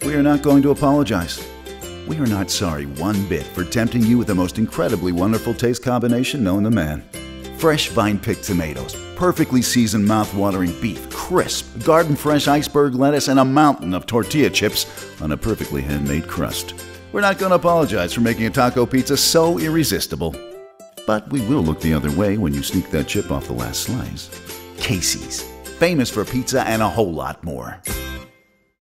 we are not going to apologize. We are not sorry one bit for tempting you with the most incredibly wonderful taste combination known to man. Fresh vine-picked tomatoes, perfectly seasoned mouth-watering beef, crisp, garden-fresh iceberg lettuce, and a mountain of tortilla chips on a perfectly handmade crust. We're not going to apologize for making a taco pizza so irresistible. But we will look the other way when you sneak that chip off the last slice. Casey's, famous for pizza and a whole lot more.